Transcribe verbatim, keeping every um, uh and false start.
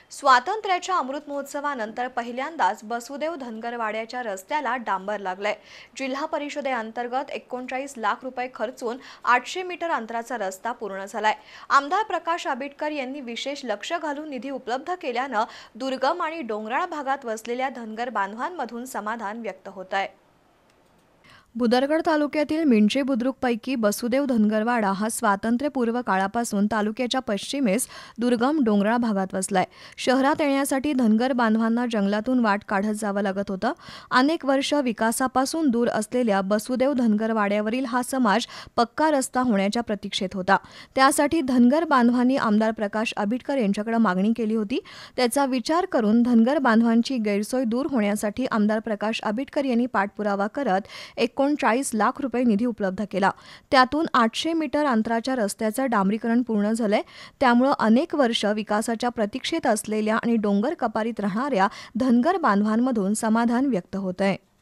स्वातंत्र्याच्या अमृत महोत्सवानंतर पहिल्यांदाच बसुदेव धनगर वाड्याच्या रस्त्याला डांबर लागलंय। जिल्हा परिषदेअंतर्गत एकोणचाळीस लाख रुपये खर्चून आठशे मीटर अंतराचा रस्ता पूर्ण झालाय। आमदार प्रकाश आबिटकर यांनी विशेष लक्ष घालून निधी उपलब्ध केल्यानं दुर्गम आणि डोंगराळ भागात वसलेल्या धनगर बांधवांमधून समाधान व्यक्त होत आहे। भुदरगड तालुक्यातील मिंचे बुद्रुकपैकी बसुदेव धनगरवाडा हा स्वातंत्र्यपूर्व काळापासून तालुक्याच्या पश्चिमेस दुर्गम डोंगराळ भागात वसलाय। शहरात येण्यासाठी धनगर बांधवांना जंगलातून वाट काढत जावं लागत होतं। अनेक वर्ष विकासापासून दूर असलेल्या बसुदेव धनगरवाड्यावरील हा समाज पक्का रस्ता होण्याच्या प्रतीक्षेत होता। त्यासाठी धनगर बांधवांनी आमदार प्रकाश आबिटकर यांच्याकडे मागणी केली होती। त्याचा विचार करून धनगर बांधवांची गैरसोय दूर होण्यासाठी आमदार प्रकाश आबिटकर यांनी पाठपुरावा करत एकोणचाळीस लाख रुपये निधी उपलब्ध केला। त्यातून आठशे मीटर अंतराच्या रस्त्याचं डांबरीकरण पूर्ण झालंय। त्यामुळे अनेक वर्ष विकासाच्या प्रतीक्षेत असलेल्या आणि डोंगर कपारीत राहणाऱ्या धनगर बांधवांमधून समाधान व्यक्त होत आहे।